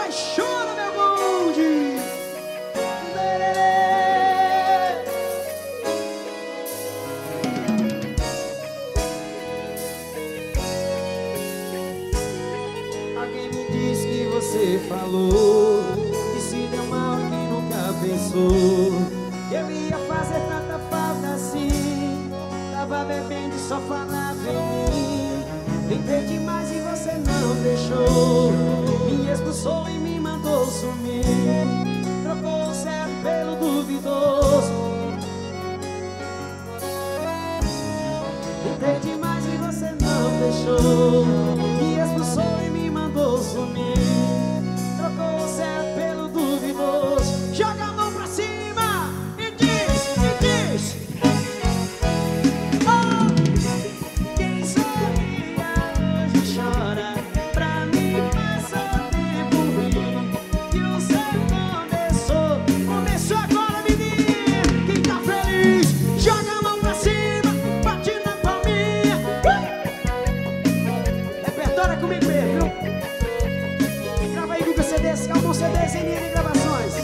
apaixona, meu bonde. Alguém me disse que você falou que se deu mal e que nunca pensou que eu ia fazer tanta falta assim. Tava bebendo e só falava em mim. Tentei demais e você não deixou. Me expulsou e me mandou sumir. Trocou o certo pelo duvidoso. Tentei demais e você não deixou. Me expulsou e me mandou sumir. Trocou o certo pelo duvidoso. Joga a mão pra cima e diz. Oh, quem sorria hoje chora. Pra mim passou tempo ruim que o céu começou agora, menino. Quem tá feliz, joga a mão pra cima, bate na palminha. Repertório é comigo mesmo, viu? Grava aí, Guga CDs, Calmon CDs, NN Gravações.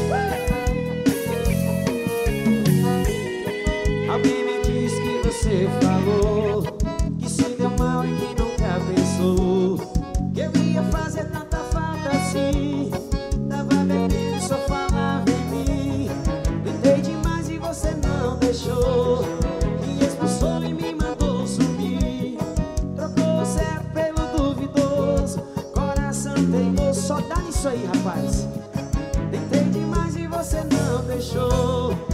Alguém me disse que você falou que se deu mal e que nunca pensou que eu ia fazer tanta falta assim. Tava bebendo e só falava em mim. Tentei demais e você não deixou. Me expulsou e me mandou sumir. Trocou o certo pelo duvidoso. Coração teimoso, só dá nisso aí, rapaz. Tentei demais e você não deixou.